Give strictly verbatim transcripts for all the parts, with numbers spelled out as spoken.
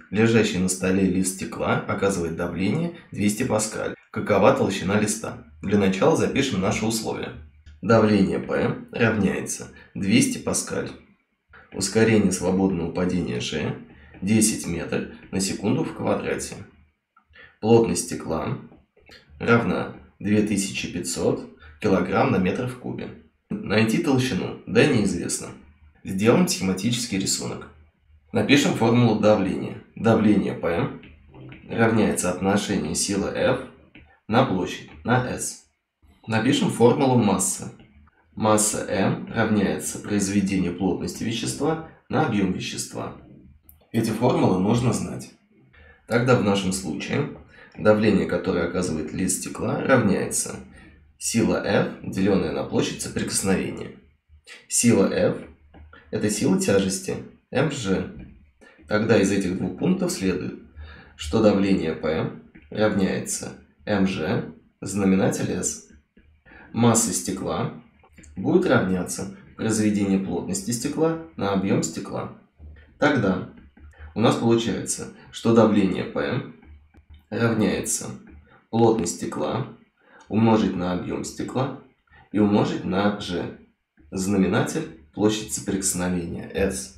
Лежащий на столе лист стекла оказывает давление двести паскаль. Какова толщина листа? Для начала запишем наши условия. Давление P равняется двести паскаль. Ускорение свободного падения G десять метров на секунду в квадрате. Плотность стекла равна две тысячи пятьсот килограмм на метр в кубе. Найти толщину D неизвестно. Сделаем схематический рисунок. Напишем формулу давления. Давление P равняется отношению силы F на площадь, на S. Напишем формулу массы. Масса M равняется произведению плотности вещества на объем вещества. Эти формулы нужно знать. Тогда в нашем случае давление, которое оказывает лист стекла, равняется сила F, деленная на площадь соприкосновения. Сила F – это сила тяжести mg. Тогда из этих двух пунктов следует, что давление P равняется mg, знаменатель S. Масса стекла будет равняться произведению плотности стекла на объем стекла. Тогда у нас получается, что давление P равняется плотность стекла умножить на объем стекла и умножить на G. Знаменатель площадь соприкосновения S.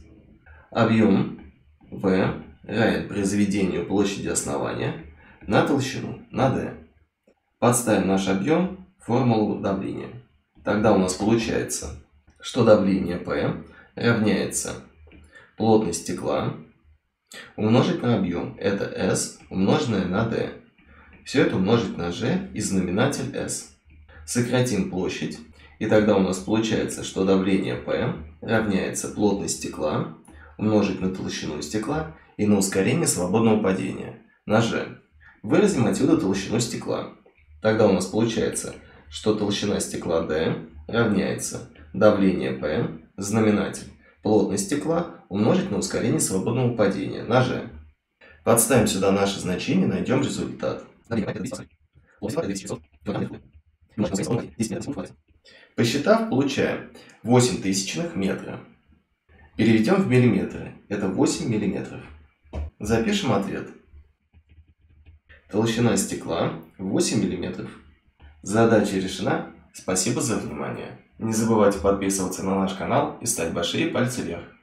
Объем V равен произведению площади основания на толщину на D. Подставим наш объем в формулу давления. Тогда у нас получается, что давление P равняется плотность стекла умножить на объем. Это S умноженное на D. Все это умножить на G и знаменатель S. Сократим площадь. И тогда у нас получается, что давление P равняется плотность стекла умножить на толщину стекла и на ускорение свободного падения на G. Выразим отсюда толщину стекла. Тогда у нас получается, что толщина стекла D равняется давление P, знаменатель плотность стекла умножить на ускорение свободного падения на G. Подставим сюда наши значения, найдем результат. Посчитав, получаем восемь тысячных метра. Переведем в миллиметры. Это восемь миллиметров. Запишем ответ. Толщина стекла восемь миллиметров. Задача решена. Спасибо за внимание. Не забывайте подписываться на наш канал и ставить большие пальцы вверх.